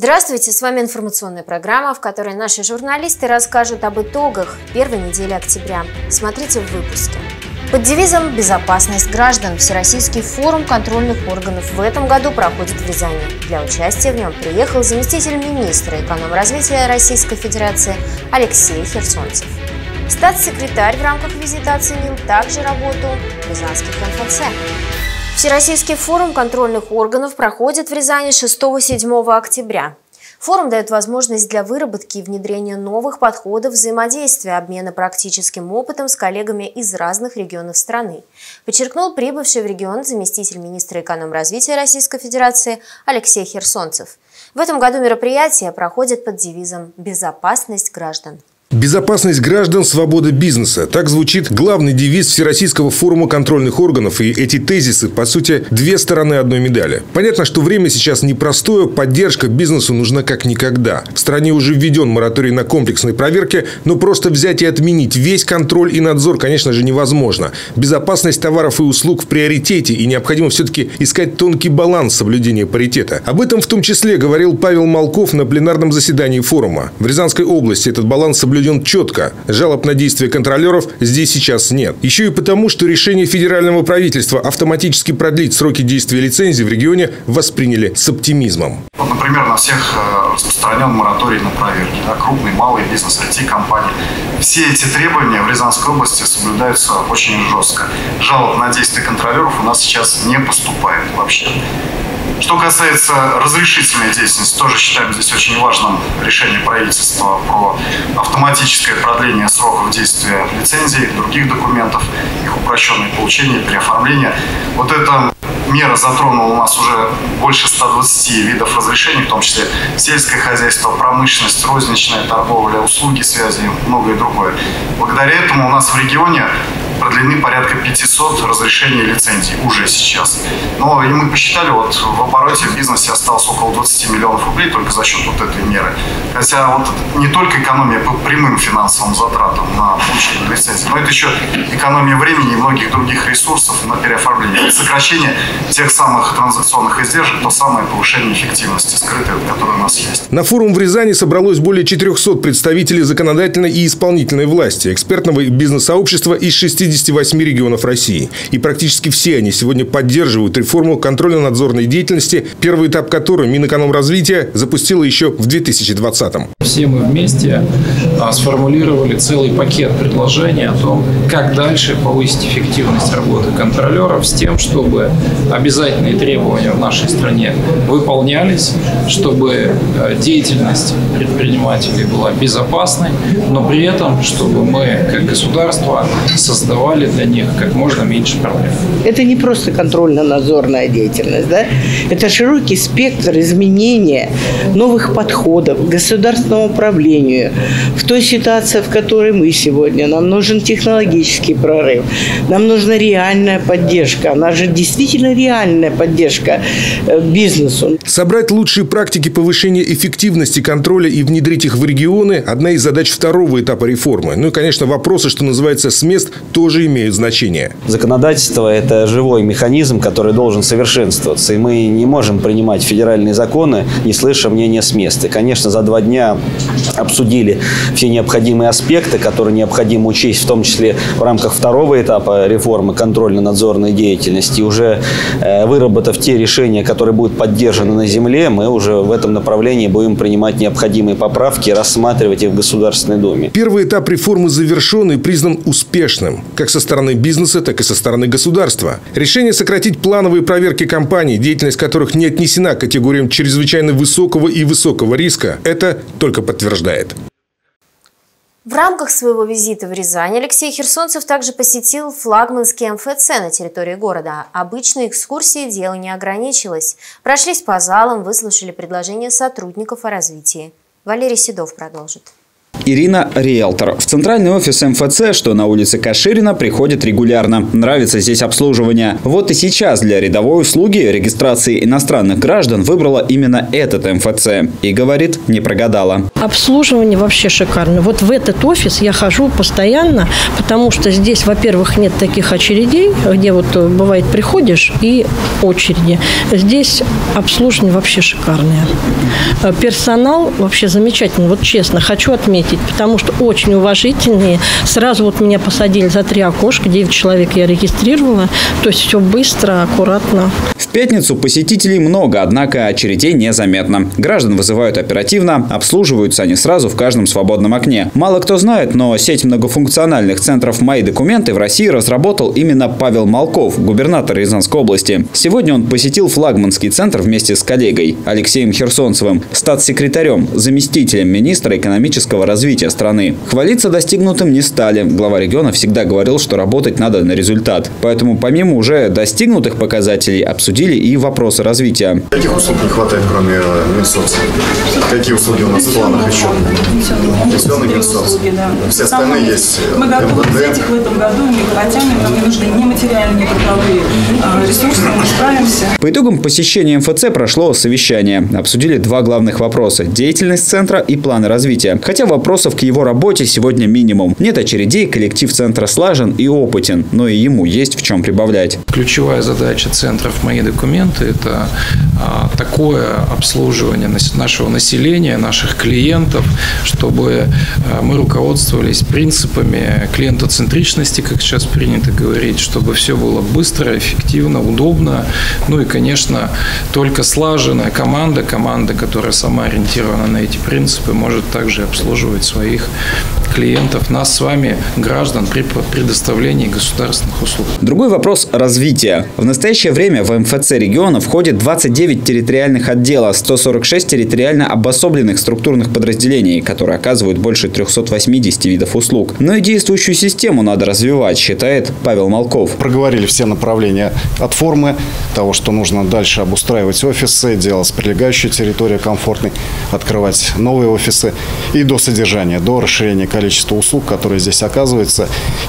Здравствуйте, с вами информационная программа, в которой наши журналисты расскажут об итогах первой недели октября. Смотрите в выпуске. Под девизом «Безопасность граждан» Всероссийский форум контрольных органов в этом году проходит в Рязани. Для участия в нем приехал заместитель министра экономразвития Российской Федерации Алексей Херсонцев. Статс-секретарь в рамках визита оценил также работу рязанских МФЦ. Всероссийский форум контрольных органов проходит в Рязани 6-7 октября. Форум дает возможность для выработки и внедрения новых подходов взаимодействия, обмена практическим опытом с коллегами из разных регионов страны, подчеркнул прибывший в регион заместитель министра экономразвития Российской Федерации Алексей Херсонцев. В этом году мероприятие проходит под девизом «Безопасность граждан». Безопасность граждан, свобода бизнеса. Так звучит главный девиз Всероссийского форума контрольных органов. И эти тезисы, по сути, две стороны одной медали. Понятно, что время сейчас непростое, поддержка бизнесу нужна как никогда. В стране уже введен мораторий на комплексные проверки, но просто взять и отменить весь контроль и надзор, конечно же, невозможно. Безопасность товаров и услуг в приоритете, и необходимо все-таки искать тонкий баланс соблюдения паритета. Об этом в том числе говорил Павел Малков на пленарном заседании форума. В Рязанской области этот баланс соблюден четко. Жалоб на действия контролеров здесь сейчас нет. Еще и потому, что решение федерального правительства автоматически продлить сроки действия лицензий в регионе восприняли с оптимизмом. Вот, например, на всех распространен мораторий на проверки. Да, крупный, малый бизнес, IT-компании. Все эти требования в Рязанской области соблюдаются очень жестко. Жалоб на действия контролеров у нас сейчас не поступает вообще. Что касается разрешительной деятельности, тоже считаем здесь очень важным решение правительства про автоматическое продление сроков действия лицензий, других документов, их упрощенное получение, переоформление. Вот эта мера затронула у нас уже больше 120 видов разрешений, в том числе сельское хозяйство, промышленность, розничная торговля, услуги связи и многое другое. Благодаря этому у нас в регионе продлены порядка 500 разрешений и лицензий уже сейчас. Но и мы посчитали, вот в обороте в бизнесе осталось около 20 миллионов рублей только за счет вот этой меры. Хотя вот не только экономия по прямым финансовым затратам на получение лицензии, но это еще экономия времени и многих других ресурсов на переоформление. И сокращение тех самых транзакционных издержек, то самое повышение эффективности скрытой, которая у нас есть. На форум в Рязани собралось более 400 представителей законодательной и исполнительной власти, экспертного и бизнес-сообщества из 68 регионов России. И практически все они сегодня поддерживают реформу контрольно-надзорной деятельности, первый этап которой Минэкономразвития запустила еще в 2020-м. Все мы вместе сформулировали целый пакет предложений о том, как дальше повысить эффективность работы контролеров с тем, чтобы обязательные требования в нашей стране выполнялись, чтобы деятельность предпринимателей была безопасной, но при этом, чтобы мы, как государство, создавали для них как можно меньше проблем. Это не просто контрольно-надзорная деятельность, да? Это широкий спектр изменения новых подходов к государственному управлению. В той ситуации, в которой мы сегодня, нам нужен технологический прорыв, нам нужна реальная поддержка. Она же действительно реальная поддержка бизнесу. Собрать лучшие практики повышения эффективности контроля и внедрить их в регионы – одна из задач второго этапа реформы. Ну и, конечно, вопросы, что называется, с мест тоже имеют значение. Законодательство – это живой механизм, который должен совершенствоваться. И мы не можем принимать федеральные законы, не слыша мнения с места. И, конечно, за 2 дня обсудили все необходимые аспекты, которые необходимо учесть, в том числе в рамках второго этапа реформы контрольно-надзорной деятельности. И уже выработав те решения, которые будут поддержаны на земле, мы уже в этом направлении будем принимать необходимые поправки и рассматривать их в Государственной Думе. Первый этап реформы завершен и признан успешным, как со стороны бизнеса, так и со стороны государства. Решение сократить плановые проверки компаний, деятельность которых не отнесена к категориям чрезвычайно высокого и высокого риска, это только подтверждает. В рамках своего визита в Рязань Алексей Херсонцев также посетил флагманский МФЦ на территории города. Обычной экскурсией дело не ограничилось. Прошлись по залам, выслушали предложения сотрудников о развитии. Валерий Седов продолжит. Ирина – риэлтор. В центральный офис МФЦ, что на улице Каширина, приходит регулярно. Нравится здесь обслуживание. Вот и сейчас для рядовой услуги регистрации иностранных граждан выбрала именно этот МФЦ. И говорит, не прогадала. Обслуживание вообще шикарно. Вот в этот офис я хожу постоянно, потому что здесь, во-первых, нет таких очередей, где вот бывает приходишь и очереди. Здесь обслуживание вообще шикарное. Персонал вообще замечательный. Вот честно, хочу отметить, потому что очень уважительные. Сразу вот меня посадили за 3 окошка, 9 человек я регистрировала. То есть все быстро, аккуратно. В пятницу посетителей много, однако очередей незаметно. Граждан вызывают оперативно, обслуживаются они сразу в каждом свободном окне. Мало кто знает, но сеть многофункциональных центров «Мои документы» в России разработал именно Павел Малков, губернатор Рязанской области. Сегодня он посетил флагманский центр вместе с коллегой Алексеем Херсонцевым, статс-секретарем, заместителем министра экономического развития страны. Хвалиться достигнутым не стали. Глава региона всегда говорил, что работать надо на результат. Поэтому помимо уже достигнутых показателей обсудили и вопросы развития. Каких услуг не хватает, кроме Минсоц? Какие услуги у нас в планах еще? Пенсионный Минсоц. Все остальные есть. Мы готовы взять их в этом году, мы их потянем, нам не нужны ни материальные, ни трудовые ресурсы, мы справимся. По итогам посещения МФЦ прошло совещание. Обсудили 2 главных вопроса – деятельность центра и планы развития. Хотя вопросов к его работе сегодня минимум. Нет очередей, коллектив центра слажен и опытен, но и ему есть в чем прибавлять. Ключевая задача центров «Мои документы» – это такое обслуживание нашего населения, наших клиентов, чтобы мы руководствовались принципами клиентоцентричности, как сейчас принято говорить, чтобы все было быстро, эффективно, удобно. Ну и, конечно, только слаженная команда, которая сама ориентирована на эти принципы, может также обслуживать своих клиентов, нас с вами, граждан, при предоставлении государственных услуг. Другой вопрос – развития. В настоящее время в МФЦ региона входит 29 территориальных отдела, 146 территориально обособленных структурных подразделений, которые оказывают больше 380 видов услуг. Но и действующую систему надо развивать, считает Павел Малков. Проговорили все направления от формы, того, что нужно дальше обустраивать офисы, делать прилегающую территорию комфортной, открывать новые офисы, и до содержания, до расширения количества услуг, которые здесь оказываются,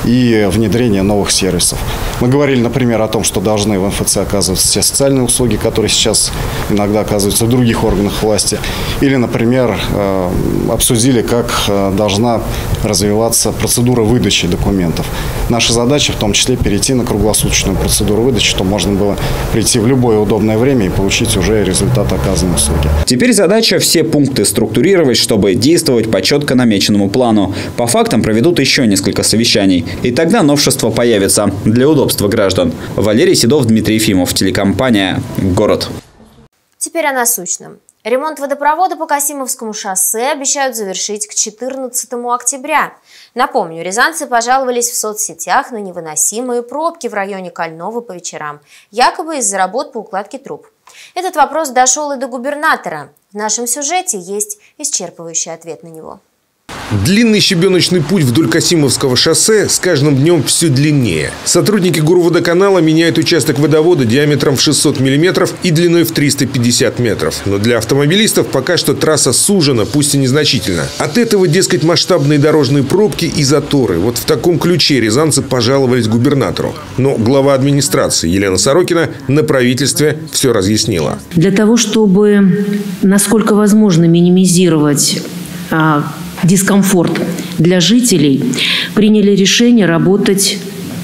и внедрения новых сервисов. Мы говорили, например, о том, что должны в МФЦ оказываться все социальные услуги, которые сейчас иногда оказываются в других органах власти. Или, например, обсудили, как должна развиваться процедура выдачи документов. Наша задача в том числе перейти на круглосуточную процедуру выдачи, чтобы можно было прийти в любое удобное время и получить уже результат оказанной услуги. Теперь задача все пункты структурировать, чтобы действовать по четко намеченному плану. По фактам проведут еще несколько совещаний. И тогда новшества появятся для удобства граждан. Валерий Седов, Дмитрий Ефимов, телекомпания «Город». Теперь о насущном. Ремонт водопровода по Касимовскому шоссе обещают завершить к 14 октября. Напомню, рязанцы пожаловались в соцсетях на невыносимые пробки в районе Кольного по вечерам, якобы из-за работ по укладке труб. Этот вопрос дошел и до губернатора. В нашем сюжете есть исчерпывающий ответ на него. Длинный щебеночный путь вдоль Касимовского шоссе с каждым днем все длиннее. Сотрудники Горводоканала меняют участок водовода диаметром в 600 мм и длиной в 350 метров. Но для автомобилистов пока что трасса сужена, пусть и незначительно. От этого, дескать, масштабные дорожные пробки и заторы. Вот в таком ключе рязанцы пожаловались губернатору. Но глава администрации Елена Сорокина на правительстве все разъяснила. Для того, чтобы, насколько возможно, минимизировать дискомфорт для жителей, приняли решение работать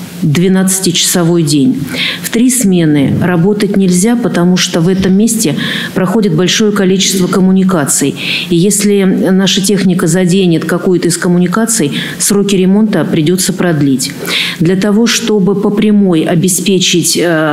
12-часовой день. В 3 смены работать нельзя, потому что в этом месте проходит большое количество коммуникаций. И если наша техника заденет какую-то из коммуникаций, сроки ремонта придется продлить. Для того, чтобы по прямой обеспечить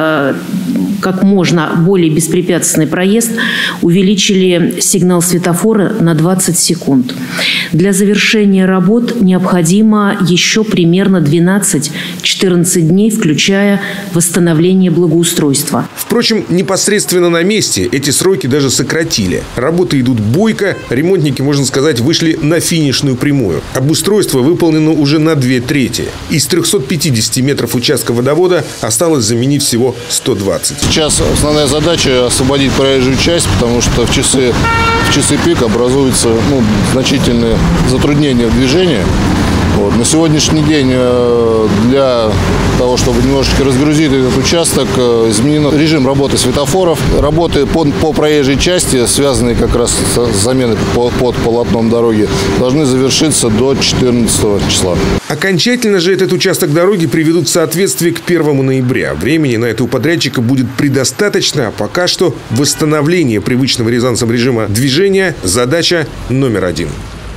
как можно более беспрепятственный проезд, увеличили сигнал светофора на 20 секунд. Для завершения работ необходимо еще примерно 12-14 дней, включая восстановление благоустройства. Впрочем, непосредственно на месте эти сроки сроки даже сократили. Работы идут бойко, ремонтники, можно сказать, вышли на финишную прямую. Обустройство выполнено уже на 2/3. Из 350 метров участка водовода осталось заменить всего 120. Сейчас основная задача — освободить проезжую часть, потому что в часы пик образуются значительные затруднения в движении. На сегодняшний день для того, чтобы немножечко разгрузить этот участок, изменен режим работы светофоров. Работы по проезжей части, связанные как раз с заменой под полотном дороги, должны завершиться до 14 числа. Окончательно же этот участок дороги приведут в соответствие к 1 ноября. Времени на это у подрядчика будет предостаточно, а пока что восстановление привычного рязанцам режима движения – задача номер 1.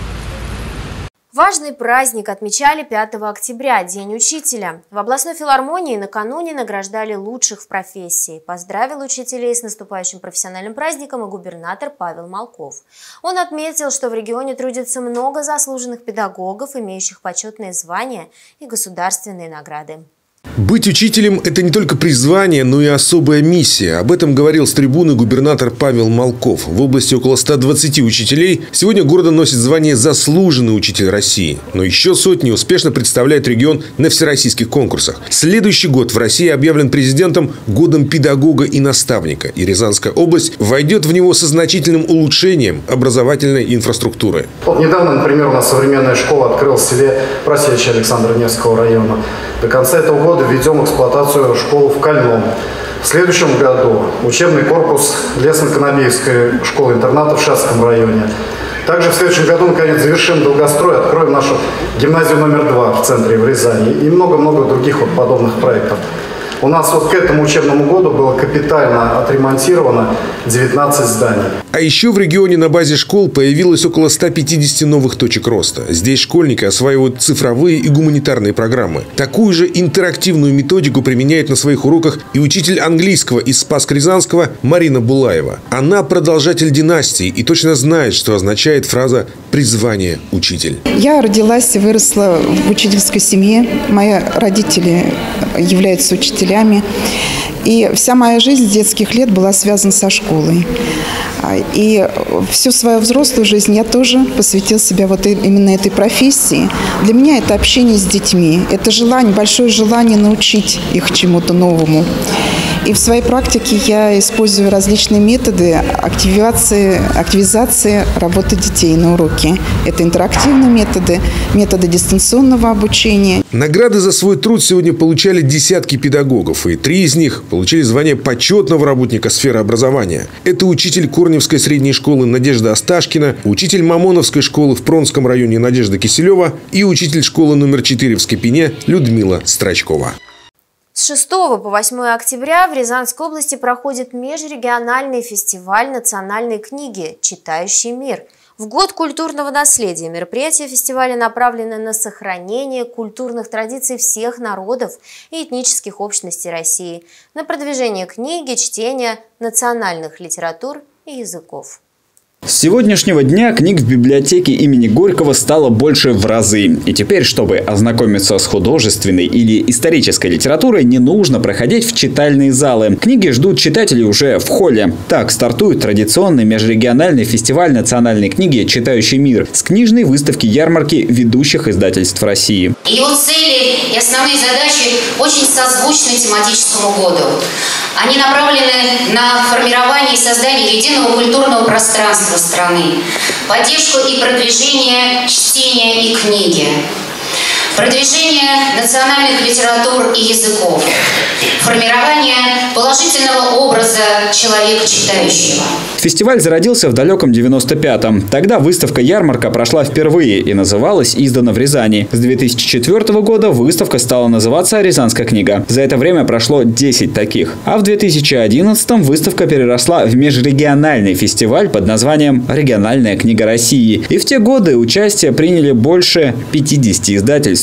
Важный праздник отмечали 5 октября, День учителя. В областной филармонии накануне награждали лучших в профессии. Поздравил учителей с наступающим профессиональным праздником и губернатор Павел Малков. Он отметил, что в регионе трудится много заслуженных педагогов, имеющих почетные звания и государственные награды. Быть учителем – это не только призвание, но и особая миссия. Об этом говорил с трибуны губернатор Павел Малков. В области около 120 учителей. Сегодня города носит звание «Заслуженный учитель России». Но еще сотни успешно представляют регион на всероссийских конкурсах. Следующий год в России объявлен президентом годом педагога и наставника. И Рязанская область войдет в него со значительным улучшением образовательной инфраструктуры. Недавно, например, у нас современная школа открылась в селе Просечье Александро-Невского района. До конца этого года введем в эксплуатацию школу в Кольном. В следующем году учебный корпус Лесно-Конобеевской школы-интерната в Шацком районе. Также в следующем году, наконец, завершим долгострой, откроем нашу гимназию номер 2 в центре, в Рязани. И много-много других подобных проектов. У нас к этому учебному году было капитально отремонтировано 19 зданий. А еще в регионе на базе школ появилось около 150 новых точек роста. Здесь школьники осваивают цифровые и гуманитарные программы. Такую же интерактивную методику применяет на своих уроках и учитель английского из Спасск-Рязанского Марина Булаева. Она продолжатель династии и точно знает, что означает фраза «призвание учитель». Я родилась и выросла в учительской семье. Мои родители являются учителями. И вся моя жизнь с детских лет была связана со школой. И всю свою взрослую жизнь я тоже посвятила себя именно этой профессии. Для меня это общение с детьми. Это большое желание научить их чему-то новому. И в своей практике я использую различные методы активизации работы детей на уроке. Это интерактивные методы, методы дистанционного обучения. Награды за свой труд сегодня получали десятки педагогов, и 3 из них получили звание почетного работника сферы образования. Это учитель Корневской средней школы Надежда Осташкина, учитель Мамоновской школы в Пронском районе Надежда Киселева и учитель школы номер 4 в Скопине Людмила Страчкова. С 6 по 8 октября в Рязанской области проходит межрегиональный фестиваль национальной книги «Читающий мир». В год культурного наследия мероприятия фестиваля направлены на сохранение культурных традиций всех народов и этнических общностей России, на продвижение книги, чтения национальных литератур и языков. С сегодняшнего дня книг в библиотеке имени Горького стало больше в разы. И теперь, чтобы ознакомиться с художественной или исторической литературой, не нужно проходить в читальные залы. Книги ждут читателей уже в холле. Так стартует традиционный межрегиональный фестиваль национальной книги «Читающий мир» с книжной выставки-ярмарки ведущих издательств России. Его цели и основные задачи очень созвучны тематическому году. Они направлены на формирование и создание единого культурного пространства страны, поддержку и продвижение чтения и книги, продвижение национальных литератур и языков, формирование положительного образа человека читающего. Фестиваль зародился в далеком 95-м. Тогда выставка-ярмарка прошла впервые и называлась «Издано в Рязани». С 2004 года выставка стала называться «Рязанская книга». За это время прошло 10 таких. А в 2011-м выставка переросла в межрегиональный фестиваль под названием «Региональная книга России». И в те годы участие приняли больше 50 издательств.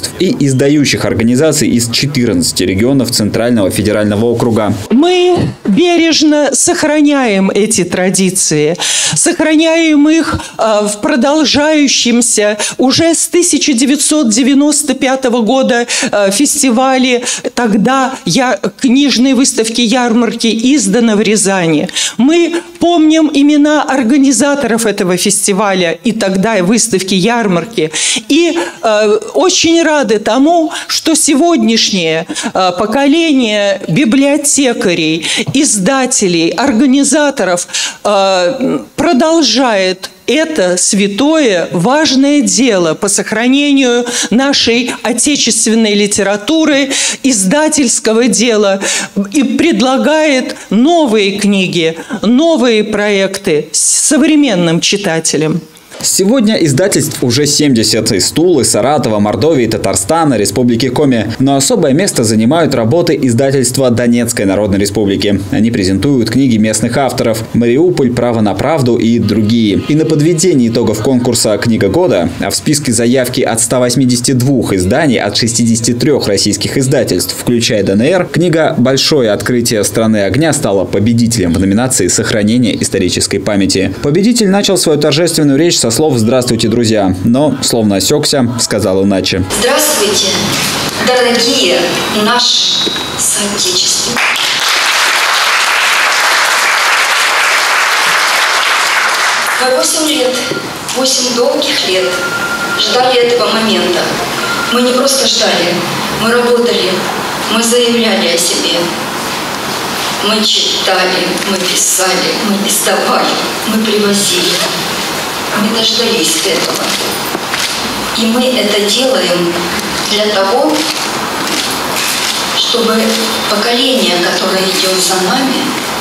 издательств и издающих организаций из 14 регионов Центрального федерального округа. Мы бережно сохраняем эти традиции, сохраняем их в продолжающемся уже с 1995 года фестивале, тогда книжные выставки, ярмарки изданы в Рязани. Мы помним имена организаторов этого фестиваля и тогда выставки, ярмарки. И очень рады тому, что сегодняшнее поколение библиотекарей, издателей, организаторов продолжает это святое, важное дело по сохранению нашей отечественной литературы, издательского дела и предлагает новые книги, новые проекты современным читателям. Сегодня издательств уже 70 из Тулы, Саратова, Мордовии, Татарстана, Республики Коми. Но особое место занимают работы издательства Донецкой Народной Республики. Они презентуют книги местных авторов «Мариуполь», «Право на правду» и другие. И на подведении итогов конкурса «Книга года», а в списке заявки от 182 изданий от 63 российских издательств, включая ДНР, книга «Большое открытие страны огня» стала победителем в номинации «Сохранение исторической памяти». Победитель начал свою торжественную речь со слов «Здравствуйте, друзья», но, словно осекся, сказал иначе. Здравствуйте, дорогие наши соотечественники. Мы 8 лет, 8 долгих лет ждали этого момента. Мы не просто ждали, мы работали, мы заявляли о себе. Мы читали, мы писали, мы издавали, мы привозили. Мы дождались этого. И мы это делаем для того, чтобы поколение, которое идет за нами,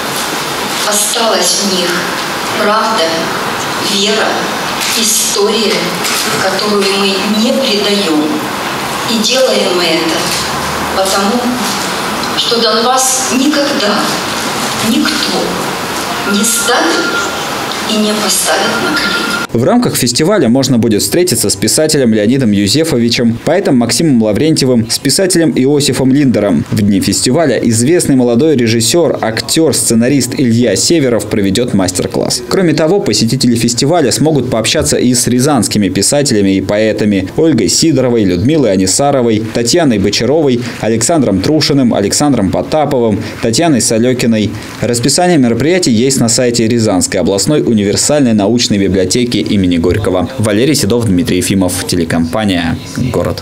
осталась в них правда, вера, история, которую мы не предаем. И делаем мы это потому, что Донбасс никогда никто не ставит и не поставит на колени. В рамках фестиваля можно будет встретиться с писателем Леонидом Юзефовичем, поэтом Максимом Лаврентьевым, с писателем Иосифом Линдером. В дни фестиваля известный молодой режиссер, актер, сценарист Илья Северов проведет мастер-класс. Кроме того, посетители фестиваля смогут пообщаться и с рязанскими писателями и поэтами Ольгой Сидоровой, Людмилой Анисаровой, Татьяной Бочаровой, Александром Трушиным, Александром Потаповым, Татьяной Салекиной. Расписание мероприятий есть на сайте Рязанской областной универсальной научной библиотеки имени Горького. Валерий Седов, Дмитрий Ефимов, телекомпания «Город».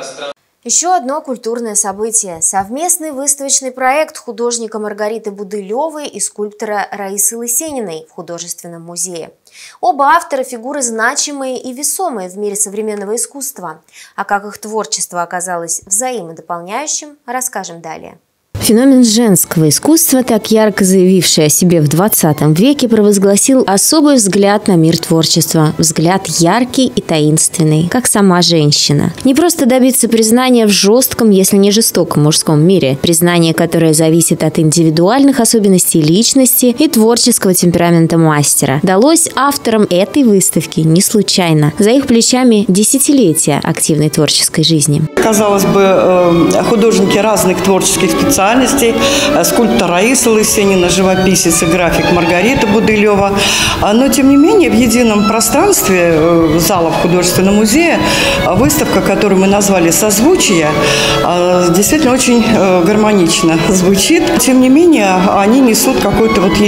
Еще одно культурное событие – совместный выставочный проект художника Маргариты Будылевой и скульптора Раисы Лысениной в художественном музее. Оба автора – фигуры значимые и весомые в мире современного искусства. А как их творчество оказалось взаимодополняющим, расскажем далее. Феномен женского искусства, так ярко заявивший о себе в 20 веке, провозгласил особый взгляд на мир творчества. Взгляд яркий и таинственный, как сама женщина. Не просто добиться признания в жестком, если не жестоком мужском мире. Признание, которое зависит от индивидуальных особенностей личности и творческого темперамента мастера. Далось авторам этой выставки не случайно. За их плечами десятилетия активной творческой жизни. Казалось бы, художники разных творческих специальностей, скульптор Раиса Лысенина, живописец и график Маргарита Будылева. Но, тем не менее, в едином пространстве залов художественного музея выставка, которую мы назвали «Созвучие», действительно очень гармонично звучит. Тем не менее, они несут какой-то вот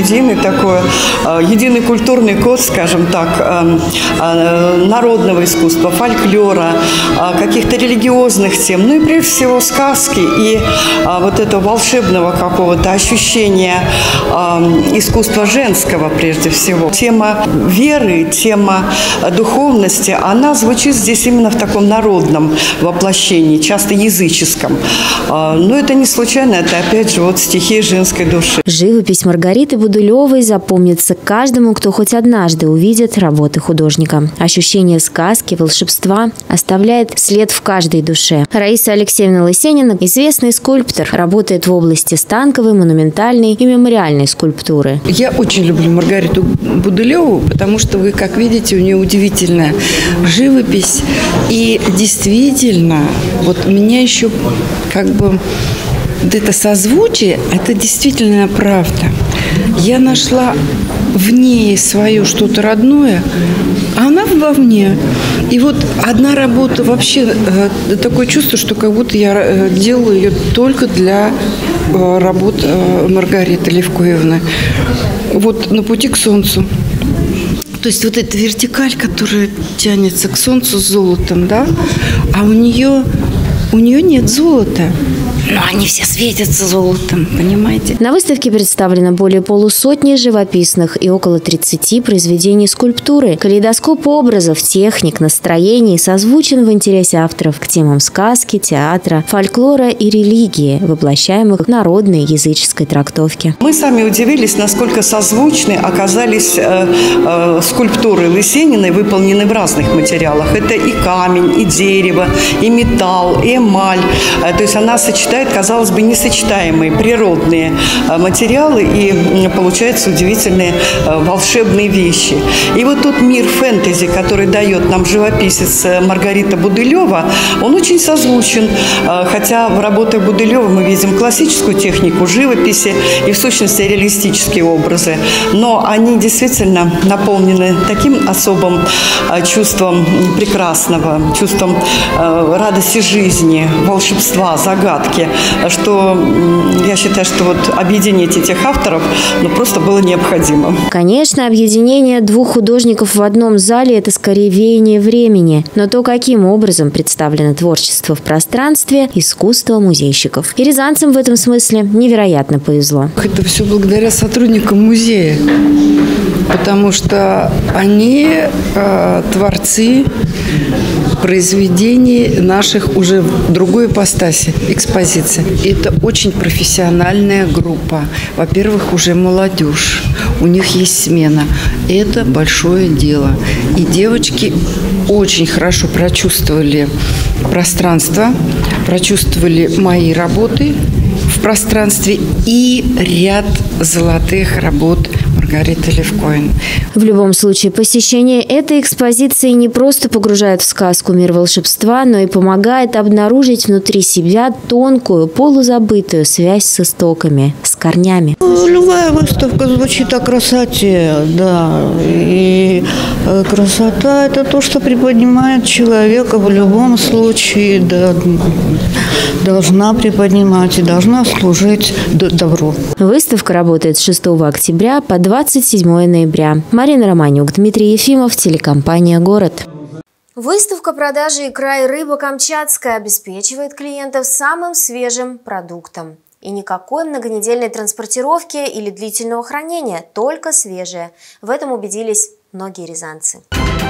единый культурный код, скажем так, народного искусства, фольклора, каких-то религиозных тем, ну и прежде всего сказки и вот этого волшебного какого-то ощущения искусства женского прежде всего. Тема веры, тема духовности, она звучит здесь именно в таком народном воплощении, часто языческом. Но это не случайно, это опять же вот стихия женской души. Живопись Маргариты Будылевой запомнится каждому, кто хоть однажды увидит работы художника. Ощущение сказки, волшебства оставляет след в каждой душе. Раиса Алексеевна Лысенина, известный скульптор, работает в области станковой, монументальной и мемориальной скульптуры. Я очень люблю Маргариту Будылеву, потому что вы, как видите, у нее удивительная живопись. И действительно, вот меня еще как бы вот это созвучие, это действительно правда. Я нашла в ней свое что-то родное, а она вовне. И вот одна работа вообще, такое чувство, что как будто я делаю ее только для работ Маргариты Левкоевны. Вот «На пути к солнцу». То есть вот эта вертикаль, которая тянется к солнцу с золотом, да, а у нее нет золота. Но они все светятся золотом, понимаете? На выставке представлено более полусотни живописных и около 30 произведений скульптуры. Калейдоскоп образов, техник, настроений созвучен в интересе авторов к темам сказки, театра, фольклора и религии, воплощаемых в народной языческой трактовке. Мы сами удивились, насколько созвучны оказались скульптуры Лысениной, выполнены в разных материалах. Это и камень, и дерево, и металл, и эмаль. То есть она сочетает, казалось бы, несочетаемые природные материалы, и получаются удивительные волшебные вещи. И вот тот мир фэнтези, который дает нам живописец Маргарита Будылева, он очень созвучен. Хотя в работах Будылева мы видим классическую технику живописи и, в сущности, реалистические образы. Но они действительно наполнены таким особым чувством прекрасного, чувством радости жизни, волшебства, загадки, что я считаю, что вот объединить этих авторов просто было необходимо. Конечно, объединение двух художников в одном зале – это скорее веяние времени. Но то, каким образом представлено творчество в пространстве – искусство музейщиков. И рязанцам в этом смысле невероятно повезло. Это все благодаря сотрудникам музея, потому что они творцы произведений наших уже в другой ипостаси, экспозиции. И это очень профессиональная группа. Во-первых, уже молодежь, у них есть смена. Это большое дело. И девочки очень хорошо прочувствовали пространство, прочувствовали мои работы в пространстве и ряд золотых работ Маргариты Левкоевны. В любом случае, посещение этой экспозиции не просто погружает в сказку мир волшебства, но и помогает обнаружить внутри себя тонкую, полузабытую связь с истоками, с корнями. Любая выставка звучит о красоте, да. И красота – это то, что приподнимает человека в любом случае, да, должна приподнимать и должна служить добру. Выставка работает с 6 октября по 27 ноября. Марина Романюк, Дмитрий Ефимов, телекомпания «Город». Выставка продажи икра и рыбы камчатская обеспечивает клиентов самым свежим продуктом. И никакой многонедельной транспортировки или длительного хранения, только свежее. В этом убедились многие рязанцы.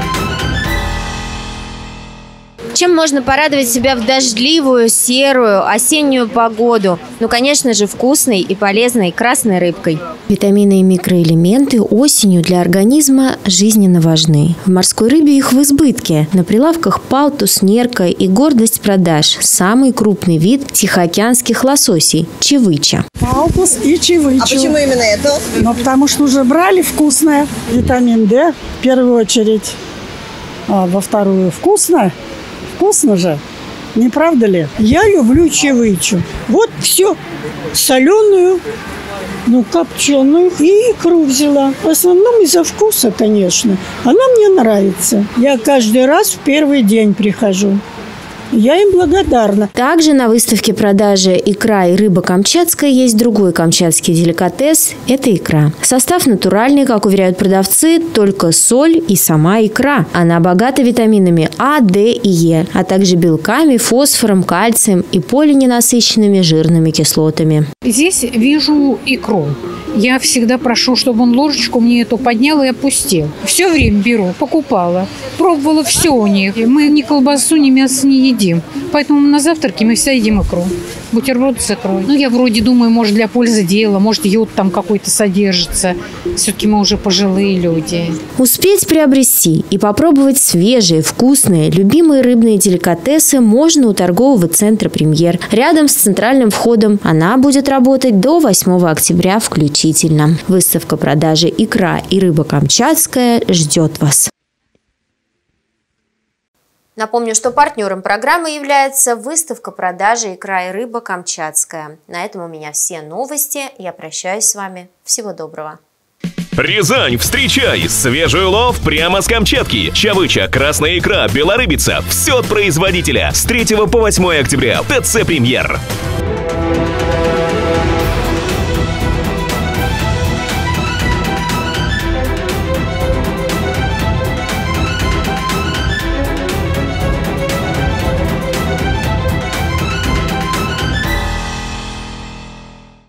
Чем можно порадовать себя в дождливую, серую, осеннюю погоду? Ну, конечно же, вкусной и полезной красной рыбкой. Витамины и микроэлементы осенью для организма жизненно важны. В морской рыбе их в избытке. На прилавках палтус, нерка и гордость продаж. Самый крупный вид тихоокеанских лососей – чевыча. Палтус и чевычу. А почему именно это? Ну, потому что уже брали вкусное. Витамин D в первую очередь. А во вторую вкусное. Вкусно же, не правда ли? Я люблю чевычу. Вот все. Соленую, копченую и икру взяла. В основном из-за вкуса, конечно. Она мне нравится. Я каждый раз в первый день прихожу. Я им благодарна. Также на выставке продажи икра и рыба камчатская есть другой камчатский деликатес – это икра. Состав натуральный, как уверяют продавцы, только соль и сама икра. Она богата витаминами А, Д и Е, а также белками, фосфором, кальцием и полиненасыщенными жирными кислотами. Здесь вижу икру. Я всегда прошу, чтобы он ложечку мне эту поднял и опустил. Все время беру, покупала. Пробовала все у них. Мы ни колбасу, ни мясо не едим. Поэтому на завтраке мы всегда едим икру. бутерброды с икрой. Ну, я вроде думаю, может, для пользы дела, может, йод там какой-то содержится. Все-таки мы уже пожилые люди. Успеть приобрести и попробовать свежие, вкусные, любимые рыбные деликатесы можно у торгового центра «Премьер». Рядом с центральным входом она будет работать до 8 октября включительно. Выставка продажи «Икра и рыба камчатская» ждет вас. Напомню, что партнером программы является выставка продажи «Икра и рыба камчатская». На этом у меня все новости. Я прощаюсь с вами. Всего доброго. Рязань, встречай! Свежий улов прямо с Камчатки. Чавыча, красная икра, белорыбица. Все от производителя. С 3 по 8 октября. ТЦ «Премьер».